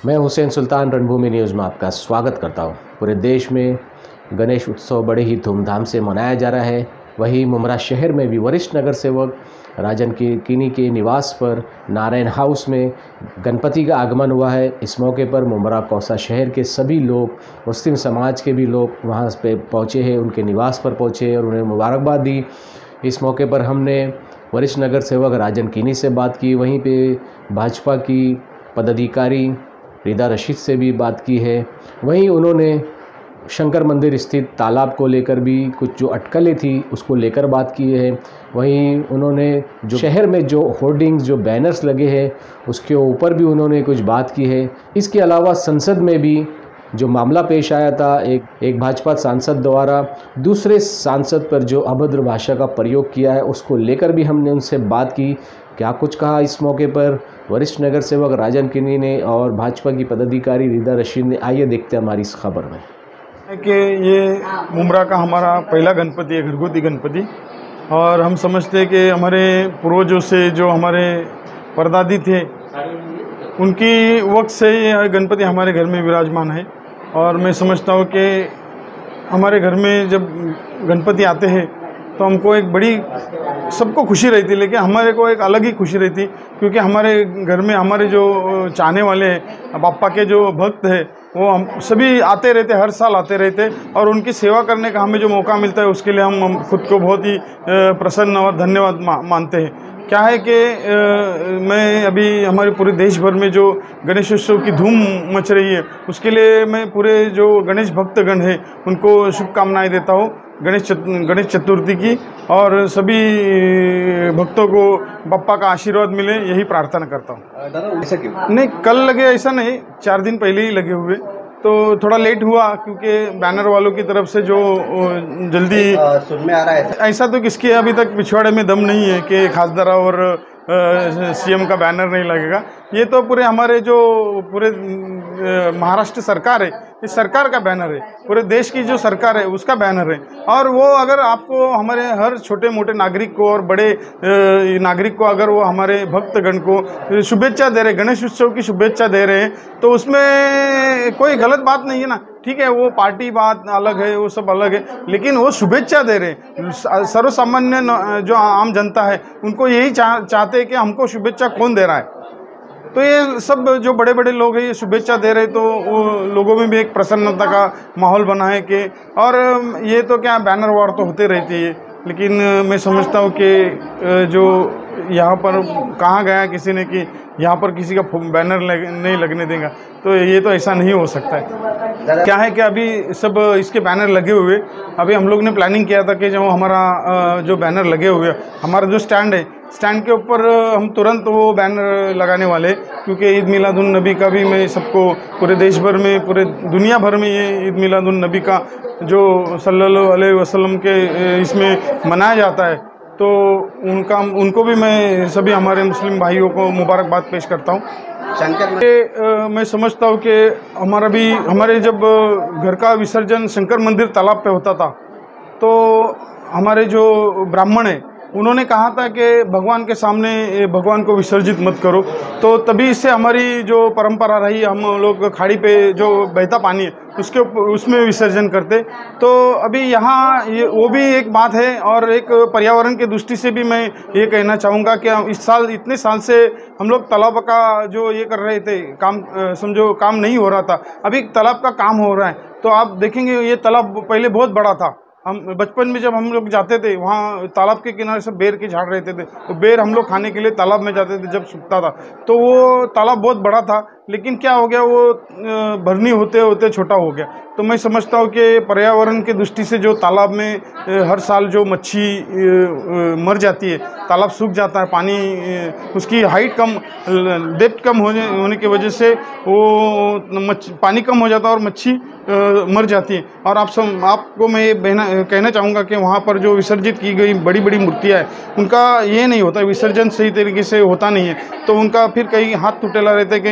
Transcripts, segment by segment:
मैं हुसैन सुल्तान रणभूमि न्यूज़ में आपका स्वागत करता हूं। पूरे देश में गणेश उत्सव बड़े ही धूमधाम से मनाया जा रहा है। वहीं मुमरा शहर में भी वरिष्ठ नगर सेवक राजन कीनी के निवास पर नारायण हाउस में गणपति का आगमन हुआ है। इस मौके पर मुमरा कौसा शहर के सभी लोग, मुस्लिम समाज के भी लोग वहाँ पे पहुँचे हैं, उनके निवास पर पहुँचे और उन्हें मुबारकबाद दी। इस मौके पर हमने वरिष्ठ नगर सेवक राजन कीनी से बात की, वहीं पे भाजपा की पदाधिकारी रिदा रशीद से भी बात की है। वहीं उन्होंने शंकर मंदिर स्थित तालाब को लेकर भी कुछ जो अटकलें थी उसको लेकर बात की है। वहीं उन्होंने जो शहर में जो होर्डिंग्स, जो बैनर्स लगे हैं उसके ऊपर भी उन्होंने कुछ बात की है। इसके अलावा संसद में भी जो मामला पेश आया था, एक भाजपा सांसद द्वारा दूसरे सांसद पर जो अभद्र भाषा का प्रयोग किया है, उसको लेकर भी हमने उनसे बात की। क्या कुछ कहा इस मौके पर वरिष्ठ नगर सेवक राजन कीनी ने और भाजपा की पदाधिकारी रिदा रशीद ने, आइए देखते हैं हमारी इस खबर में। कि ये मुमरा का हमारा पहला गणपति है, घरगुती गणपति, और हम समझते हैं कि हमारे पूर्वजों से जो हमारे परदादी थे उनकी वक्त से ये गणपति हमारे घर में विराजमान है। और मैं समझता हूँ कि हमारे घर में जब गणपति आते हैं तो हमको एक बड़ी, सबको खुशी रहती, लेकिन हमारे को एक अलग ही खुशी रहती, क्योंकि हमारे घर में हमारे जो चाहने वाले हैं, बापा के जो भक्त हैं, वो हम सभी आते रहते, हर साल आते रहते, और उनकी सेवा करने का हमें जो मौका मिलता है उसके लिए हम खुद को बहुत ही प्रसन्न और धन्यवाद मानते हैं। क्या है कि मैं अभी हमारे पूरे देश भर में जो गणेश उत्सव की धूम मच रही है उसके लिए मैं पूरे जो गणेश भक्तगण हैं उनको शुभकामनाएं देता हूँ गणेश चतुर्थी की, और सभी भक्तों को बप्पा का आशीर्वाद मिले, यही प्रार्थना करता हूँ। दादा ऐसा क्यों? नहीं, कल लगे ऐसा नहीं, 4 दिन पहले ही लगे हुए, तो थोड़ा लेट हुआ क्योंकि बैनर वालों की तरफ से जो जल्दी सुन में आ रहा है ऐसा तो किसके अभी तक पिछवाड़े में दम नहीं है कि खासदारा और सीएम का बैनर नहीं लगेगा। ये तो पूरे हमारे जो पूरे महाराष्ट्र सरकार है, इस सरकार का बैनर है, पूरे देश की जो सरकार है उसका बैनर है। और वो अगर आपको हमारे हर छोटे मोटे नागरिक को और बड़े नागरिक को अगर वो हमारे भक्तगण को शुभेच्छा दे रहे, गणेश उत्सव की शुभेच्छा दे रहे हैं, तो उसमें कोई गलत बात नहीं है ना। ठीक है, वो पार्टी बात अलग है, वो सब अलग है, लेकिन वो शुभेच्छा दे रहे हैं। सर्वसामान्य जो आम जनता है उनको यही चाहते हैं कि हमको शुभेच्छा कौन दे रहा है। तो ये सब जो बड़े बड़े लोग हैं ये शुभेच्छा दे रहे, तो वो लोगों में भी एक प्रसन्नता का माहौल बना है कि, और ये तो क्या बैनर वार तो होते रहती है, लेकिन मैं समझता हूँ कि जो यहाँ पर कहा गया किसी ने कि यहाँ पर किसी का बैनर नहीं लगने देगा, तो ये तो ऐसा नहीं हो सकता है। क्या है कि अभी सब इसके बैनर लगे हुए, अभी हम लोग ने प्लानिंग किया था कि जो हमारा जो बैनर लगे हुए, हमारा जो स्टैंड है, स्टैंड के ऊपर हम तुरंत वो बैनर लगाने वाले, क्योंकि ईद मिलादुन नबी का भी मैं सबको पूरे देश भर में, पूरे दुनिया भर में ये ईद मिलादुन नबी का जो सल्लल्लाहु अलैहि वसल्लम के इसमें मनाया जाता है, तो उनको भी मैं सभी हमारे मुस्लिम भाइयों को मुबारकबाद पेश करता हूँ। शंकर मैं समझता हूँ कि हमारे जब घर का विसर्जन शंकर मंदिर तालाब पे होता था, तो हमारे जो ब्राह्मण है उन्होंने कहा था कि भगवान के सामने भगवान को विसर्जित मत करो, तो तभी इससे हमारी जो परंपरा रही, हम लोग खाड़ी पे जो बहता पानी है उसमें विसर्जन करते। तो अभी यहाँ वो भी एक बात है, और एक पर्यावरण के दृष्टि से भी मैं ये कहना चाहूँगा कि इस साल, इतने साल से हम लोग तालाब का जो ये कर रहे थे काम, समझो काम नहीं हो रहा था, अभी तालाब का काम हो रहा है। तो आप देखेंगे ये तालाब पहले बहुत बड़ा था। हम बचपन में जब हम लोग जाते थे वहाँ तालाब के किनारे सब बेर के झाड़ रहते थे, तो बेर हम लोग खाने के लिए तालाब में जाते थे जब सूखता था, तो वो तालाब बहुत बड़ा था, लेकिन क्या हो गया, वो भरनी होते होते छोटा हो गया। तो मैं समझता हूँ कि पर्यावरण की दृष्टि से जो तालाब में हर साल जो मच्छी मर जाती है, तालाब सूख जाता है, पानी उसकी हाइट कम, डेप्थ कम होने की वजह से वो पानी कम हो जाता है और मच्छी मर जाती है। और आपको मैं ये कहना चाहूँगा कि वहाँ पर जो विसर्जित की गई बड़ी बड़ी मूर्तियाँ हैं, उनका ये नहीं होता, विसर्जन सही तरीके से होता नहीं है, तो उनका फिर कहीं हाथ टूटेला रहता है, कहीं कुछ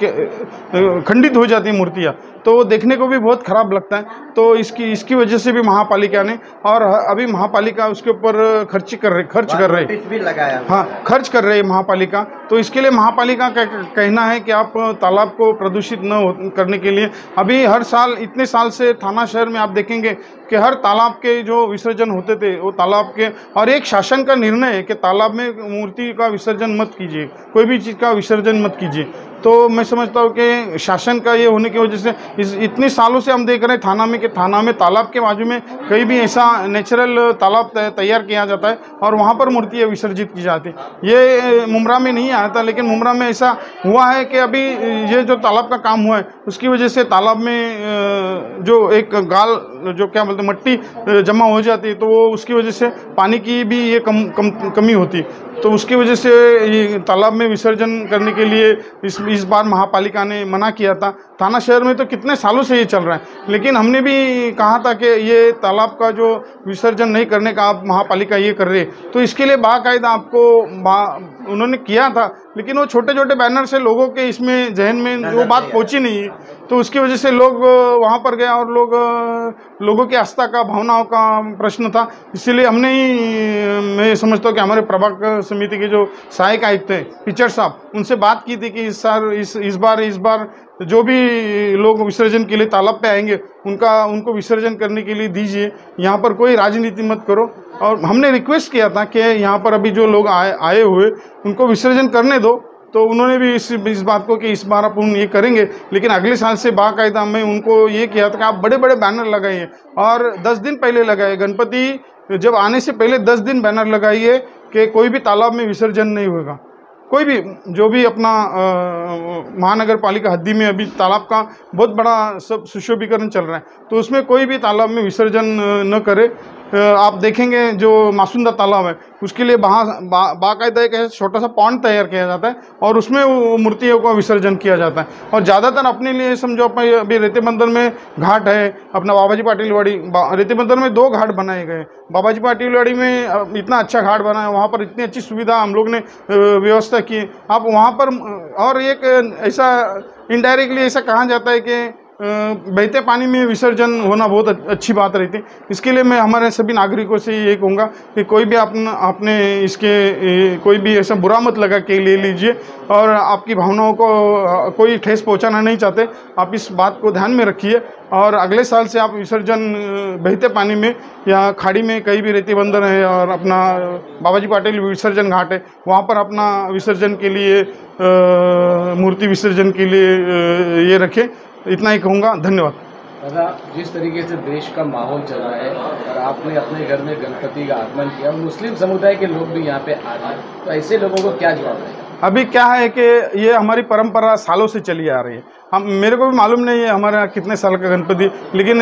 खंडित हो जाती हैं मूर्तियाँ, तो वो देखने को भी बहुत ख़राब लगता है। तो इसकी वजह से भी महापालिका ने, और अभी महापालिका उसके ऊपर खर्च कर रहे भी लगाया, हाँ, खर्च कर रहे हैं महापालिका। तो इसके लिए महापालिका का कहना है कि आप तालाब को प्रदूषित न करने के लिए अभी हर साल, इतने साल से थाना शहर में आप देखेंगे कि हर तालाब के जो विसर्जन होते थे वो तालाब के, और एक शासन का निर्णय है कि तालाब में मूर्ति का विसर्जन मत कीजिए, कोई भी चीज़ का विसर्जन मत कीजिए। तो मैं समझता हूँ कि शासन का ये होने की वजह से इतने सालों से हम देख रहे हैं थाना में कि थाना में तालाब के बाजू में कहीं भी ऐसा नेचुरल तालाब तैयार किया जाता है और वहाँ पर मूर्तियाँ विसर्जित की जाती है। ये मुमरा में नहीं आया था, लेकिन मुमरा में ऐसा हुआ है कि अभी ये जो तालाब का काम हुआ है उसकी वजह से तालाब में जो एक गाल, जो क्या बोलते हैं, मट्टी जमा हो जाती है, तो वो उसकी वजह से पानी की भी ये कमी होती है। तो उसकी वजह से ये तालाब में विसर्जन करने के लिए इस बार महापालिका ने मना किया था। थाना शहर में तो कितने सालों से ये चल रहा है, लेकिन हमने भी कहा था कि ये तालाब का जो विसर्जन नहीं करने का आप महापालिका ये कर रहे, तो इसके लिए बाकायदा आपको उन्होंने किया था, लेकिन वो छोटे छोटे बैनर से लोगों के इसमें जहन में वो बात पहुंची नहीं, तो उसकी वजह से लोग वहाँ पर गया और लोगों की आस्था का, भावनाओं का प्रश्न था। इसीलिए हमने ही, मैं समझता हूँ कि हमारे प्रभाग समिति के जो सहायक आयुक्त थे पिचर साहब, उनसे बात की थी कि इस बार जो भी लोग विसर्जन के लिए तालाब पे आएंगे उनको विसर्जन करने के लिए दीजिए, यहाँ पर कोई राजनीति मत करो। और हमने रिक्वेस्ट किया था कि यहाँ पर अभी जो लोग आए हुए उनको विसर्जन करने दो, तो उन्होंने भी इस बात को कि इस बार अपन ये करेंगे, लेकिन अगले साल से बाकायदा मैं उनको ये किया था कि आप बड़े बड़े बैनर लगाइए, और 10 दिन पहले लगाइए, गणपति जब आने से पहले 10 दिन बैनर लगाइए कि कोई भी तालाब में विसर्जन नहीं होगा। कोई भी जो भी अपना महानगर पालिका हद्दी में अभी तालाब का बहुत बड़ा सब सुशोभीकरण चल रहा है, तो उसमें कोई भी तालाब में विसर्जन न करे। आप देखेंगे जो मासूंदा तालाब है उसके लिए बाकायदा एक छोटा सा पॉन्ड तैयार किया जाता है और उसमें वो मूर्तियों का विसर्जन किया जाता है। और ज़्यादातर अपने लिए समझो, अभी रेती बंदर में घाट है, अपना बाबाजी पाटिल वाड़ी, रेती बंदर में 2 घाट बनाए गए। बाबाजी पाटिल वाड़ी में इतना अच्छा घाट बना है, वहाँ पर इतनी अच्छी सुविधा हम लोग ने व्यवस्था की। आप वहाँ पर, और एक ऐसा इनडायरेक्टली ऐसा कहा जाता है कि बहते पानी में विसर्जन होना बहुत अच्छी बात रहती है। इसके लिए मैं हमारे सभी नागरिकों से ये कहूँगा कि कोई भी आपने इसके कोई भी ऐसा बुरा मत लगा के ले लीजिए, और आपकी भावनाओं को कोई ठेस पहुँचाना नहीं चाहते, आप इस बात को ध्यान में रखिए। और अगले साल से आप विसर्जन बहते पानी में या खाड़ी में, कहीं भी रेती बंदर है और अपना बाबाजी पाटिल विसर्जन घाट है, वहाँ पर अपना विसर्जन के लिए मूर्ति विसर्जन के लिए ये रखें। इतना ही कहूँगा, धन्यवाद। दादा, जिस तरीके से देश का माहौल चल रहा है और आपने अपने घर में गणपति का आगमन किया, मुस्लिम समुदाय के लोग भी यहाँ पे आ रहे हैं, तो ऐसे लोगों को क्या जवाब है? अभी क्या है कि ये हमारी परंपरा सालों से चली आ रही है। मेरे को भी मालूम नहीं है हमारा कितने साल का गणपति, लेकिन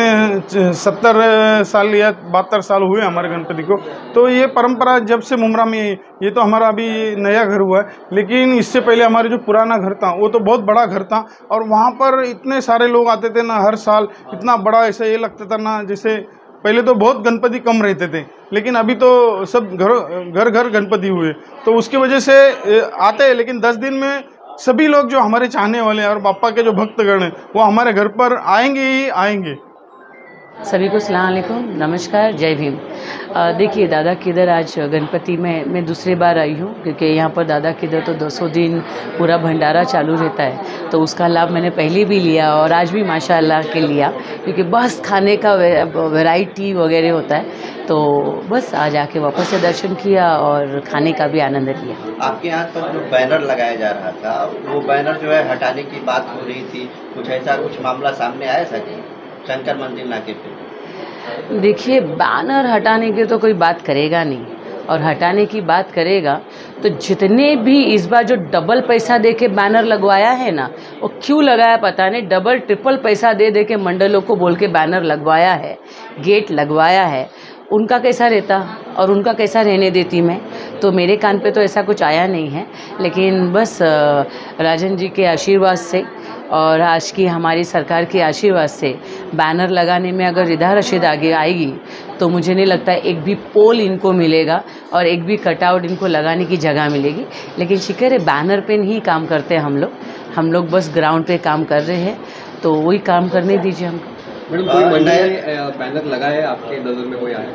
70 साल या 72 साल हुए हमारे गणपति को। तो ये परंपरा जब से मुमरा में, ये तो हमारा अभी नया घर हुआ है, लेकिन इससे पहले हमारे जो पुराना घर था वो तो बहुत बड़ा घर था, और वहाँ पर इतने सारे लोग आते थे ना, हर साल इतना बड़ा, ऐसा ये लगता था ना जैसे पहले तो बहुत गणपति कम रहते थे, लेकिन अभी तो सब घर घर गणपति हुए, तो उसकी वजह से आते हैं। लेकिन 10 दिन में सभी लोग जो हमारे चाहने वाले हैं और बापा के जो भक्तगण हैं वो हमारे घर पर आएंगे ही आएंगे। सभी को सलाम अलैकुम, नमस्कार, जय भीम। देखिए, दादा किधर आज गणपति में मैं दूसरी बार आई हूँ, क्योंकि यहाँ पर दादा किधर तो 200 दिन पूरा भंडारा चालू रहता है, तो उसका लाभ मैंने पहले भी लिया और आज भी माशाअल्लाह के लिया, क्योंकि बस खाने का वैरायटी वगैरह होता है, तो बस आज आके वापस से दर्शन किया और खाने का भी आनंद लिया। आपके यहाँ पर जो बैनर लगाया जा रहा था, वो बैनर जो है हटाने की बात हो रही थी, कुछ ऐसा कुछ मामला सामने आया था कि शंकर मंदिर नाके पे? देखिए, बैनर हटाने की तो कोई बात करेगा नहीं, और हटाने की बात करेगा तो जितने भी इस बार जो डबल पैसा दे के बैनर लगवाया है ना, वो क्यों लगाया पता नहीं, डबल ट्रिपल पैसा दे के मंडलों को बोल के बैनर लगवाया है, गेट लगवाया है, उनका कैसा रहता और उनका कैसा रहने देती मैं। तो मेरे कान पे तो ऐसा कुछ आया नहीं है, लेकिन बस राजन जी के आशीर्वाद से और आज की हमारी सरकार के आशीर्वाद से बैनर लगाने में अगर रिधा रशीद आगे आएगी तो मुझे नहीं लगता एक भी पोल इनको मिलेगा और एक भी कटआउट इनको लगाने की जगह मिलेगी। लेकिन शिकर है, बैनर पे नहीं काम करते हम लोग, हम लोग बस ग्राउंड पे काम कर रहे हैं, तो वही काम करने दीजिए हमको। मैडम, कोई मंडल ने बैनर लगाया है आपके नज़र में, कोई आया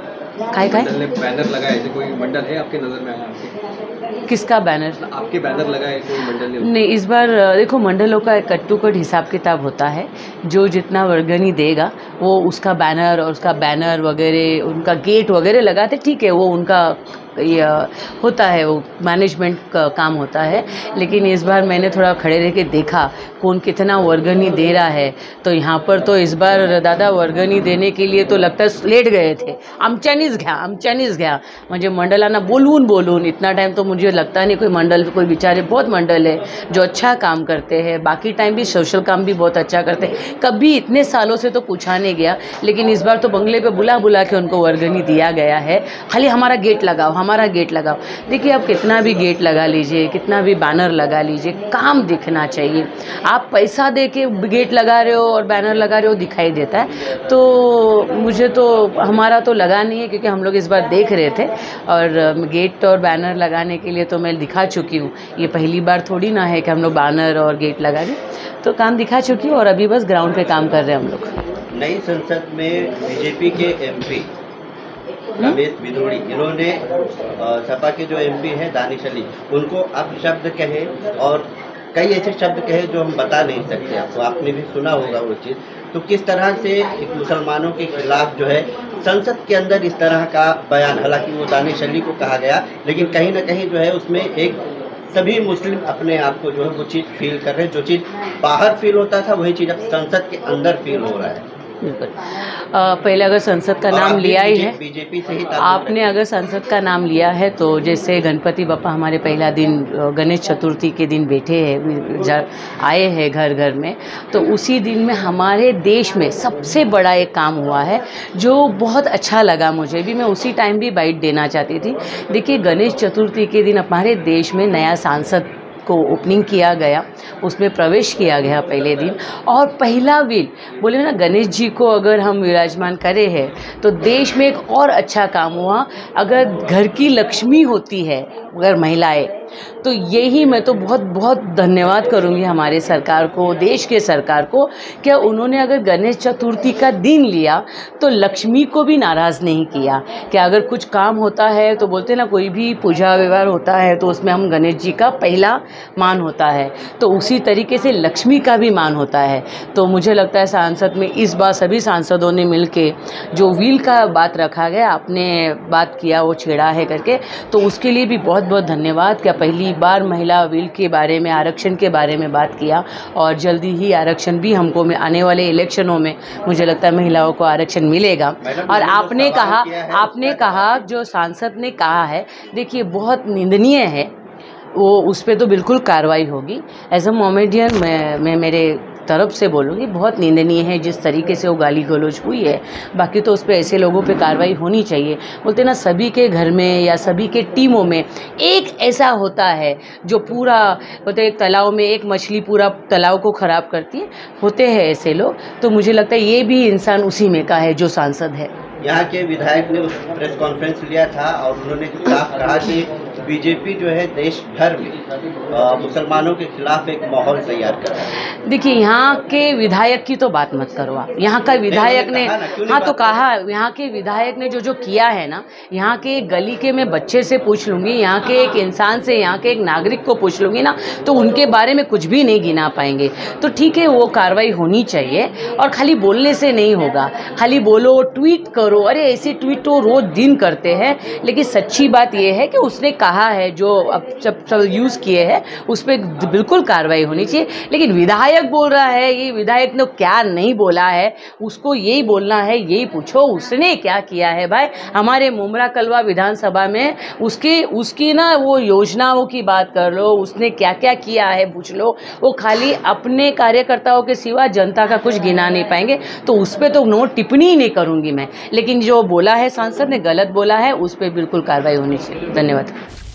मंडल ने बैनर लगाया है? कोई मंडल है आपके नज़र में आया आपके? किसका बैनर? आपके बैनर लगाए कोई मंडल ने? नहीं, इस बार देखो मंडलों का एक कट टू कट हिसाब किताब होता है। जो जितना वर्गनी देगा वो उसका बैनर वगैरह, उनका गेट वगैरह लगाते, ठीक है, वो उनका ये होता है, वो मैनेजमेंट का काम होता है। लेकिन इस बार मैंने थोड़ा खड़े रह के देखा कौन कितना वर्गनी दे रहा है, तो यहाँ पर तो इस बार दादा वर्गनी देने के लिए तो लगता है लेट गए थे। आमच्यानीच घ्या म्हणजे मंडलांना बोलून इतना टाइम तो मुझे लगता नहीं कोई मंडल, कोई बेचारे बहुत मंडल है जो अच्छा काम करते हैं, बाकी टाइम भी सोशल काम भी बहुत अच्छा करते हैं। कभी इतने सालों से तो पूछा नहीं गया, लेकिन इस बार तो बंगले पे बुला के उनको वर्गनी दिया गया है। खाली हमारा गेट लगाओ। देखिए, आप कितना भी गेट लगा लीजिए, कितना भी बैनर लगा लीजिए, काम दिखना चाहिए। आप पैसा दे के गेट लगा रहे हो और बैनर लगा रहे हो, दिखाई देता है। तो मुझे तो हमारा तो लगा नहीं है, क्योंकि हम लोग इस बार देख रहे थे, और गेट और बैनर लगाने के लिए तो मैं दिखा चुकी हूँ। ये पहली बार थोड़ी ना है कि हम लोग बैनर और गेट लगा दें, तो काम दिखा चुकी हूँ और अभी बस ग्राउंड पे काम कर रहे हैं हम लोग। नई संसद में बीजेपी के एमपी रमेश बिधोड़ी, इन्होंने सपा के जो एमपी हैं दानिश अली, उनको अपशब्द कहे और कई ऐसे शब्द कहे जो हम बता नहीं सकते आपको, आपने भी सुना होगा वो चीज़। तो किस तरह से एक मुसलमानों के खिलाफ जो है संसद के अंदर इस तरह का बयान, हालांकि वो दानिश अली को कहा गया, लेकिन कहीं ना कहीं जो है उसमें एक सभी मुस्लिम अपने आप को जो है वो चीज़ फील कर रहे हैं। जो चीज़ बाहर फील होता था वही चीज़ अब संसद के अंदर फील हो रहा है। बिल्कुल। पहले अगर संसद का नाम लिया ही है, बीजेपी से ही आपने अगर संसद का नाम लिया है, तो जैसे गणपति बप्पा हमारे पहला दिन गणेश चतुर्थी के दिन बैठे हैं, आए हैं घर घर में, तो उसी दिन में हमारे देश में सबसे बड़ा एक काम हुआ है जो बहुत अच्छा लगा मुझे भी। मैं उसी टाइम भी बाइट देना चाहती थी। देखिए, गणेश चतुर्थी के दिन हमारे देश में नया सांसद को ओपनिंग किया गया, उसमें प्रवेश किया गया पहले दिन, और पहला व्हील बोले ना, गणेश जी को अगर हम विराजमान करे हैं तो देश में एक और अच्छा काम हुआ। अगर घर की लक्ष्मी होती है अगर महिलाएं, तो यही मैं तो बहुत बहुत धन्यवाद करूंगी हमारे सरकार को, देश के सरकार को, क्या उन्होंने अगर गणेश चतुर्थी का दिन लिया तो लक्ष्मी को भी नाराज़ नहीं किया। क्या अगर कुछ काम होता है तो बोलते ना, कोई भी पूजा व्यवहार होता है तो उसमें हम गणेश जी का पहला मान होता है, तो उसी तरीके से लक्ष्मी का भी मान होता है। तो मुझे लगता है सांसद में इस बार सभी सांसदों ने मिलके जो व्हील का बात रखा गया, आपने बात किया वो छेड़ा है करके, तो उसके लिए भी बहुत बहुत धन्यवाद। क्या पहली बार महिला व्हील के बारे में, आरक्षण के बारे में बात किया, और जल्दी ही आरक्षण भी हमको आने वाले इलेक्शनों में मुझे लगता है महिलाओं को आरक्षण मिलेगा। और आपने कहा जो सांसद ने कहा है, देखिए बहुत निंदनीय है वो, उस पर तो बिल्कुल कार्रवाई होगी। एज अ मोमेडियन मैं मेरे तरफ से बोलूँगी, बहुत निंदनीय है जिस तरीके से वो गाली गलौज हुई है। बाकी तो उस पर ऐसे लोगों पे कार्रवाई होनी चाहिए। बोलते ना, सभी के घर में या सभी के टीमों में एक ऐसा होता है जो पूरा, बोलते एक तालाब में एक मछली पूरा तालाब को ख़राब करती है, होते हैं ऐसे लोग। तो मुझे लगता है ये भी इंसान उसी में का है जो सांसद है। यहाँ के विधायक ने प्रेस कॉन्फ्रेंस लिया था और उन्होंने साफ कहा कि बीजेपी जो है देश भर में मुसलमानों के खिलाफ एक माहौल तैयार कर रहा है। देखिए, यहाँ के विधायक की तो बात मत करो आप। यहाँ का विधायक ने हाँ तो कहा, यहाँ के विधायक ने जो किया है ना, यहाँ के गली के मैं बच्चे से पूछ लूँगी, यहाँ के एक इंसान से, यहाँ के एक नागरिक को पूछ लूँगी ना, तो उनके बारे में कुछ भी नहीं गिना पाएंगे। तो ठीक है, वो कार्रवाई होनी चाहिए, और खाली बोलने से नहीं होगा। खाली बोलो, ट्वीट करो, अरे ऐसे ट्वीट तो रोज दिन करते हैं, लेकिन सच्ची बात यह है कि उसने कहा है जो अब सब यूज़ किए हैं उस पर बिल्कुल कार्रवाई होनी चाहिए। लेकिन विधायक बोल रहा है, ये विधायक ने क्या नहीं बोला है, उसको यही बोलना है, यही पूछो उसने क्या किया है। भाई, हमारे मुमरा कलवा विधानसभा में उसकी ना वो योजनाओं की बात कर लो, उसने क्या क्या किया है पूछ लो। वो खाली अपने कार्यकर्ताओं के सिवा जनता का कुछ गिना नहीं पाएंगे, तो उस पर तो नो टिप्पणी ही नहीं करूँगी मैं। लेकिन जो बोला है सांसद ने, गलत बोला है, उस पर बिल्कुल कार्रवाई होनी चाहिए। धन्यवाद।